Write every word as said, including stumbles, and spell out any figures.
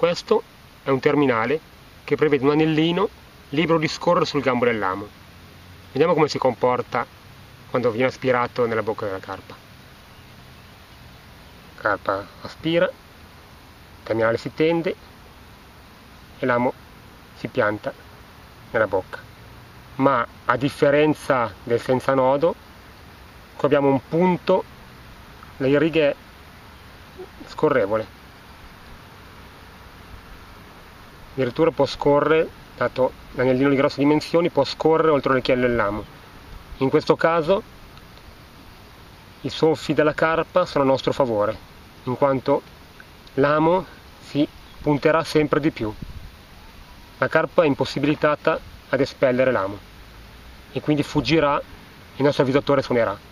Questo è un terminale che prevede un anellino libero di scorrere sul gambo del lamo. Vediamo come si comporta quando viene aspirato nella bocca della carpa. La carpa aspira, il terminale si tende e l'amo si pianta nella bocca. Ma a differenza del senza nodo, qui abbiamo un punto, le righe scorrevole. Addirittura può scorrere, dato l'anellino di grosse dimensioni, può scorrere oltre l'orecchiello del lamo. In questo caso i soffi della carpa sono a nostro favore, in quanto l'amo si punterà sempre di più. La carpa è impossibilitata ad espellere l'amo e quindi fuggirà e il nostro avvisatore suonerà.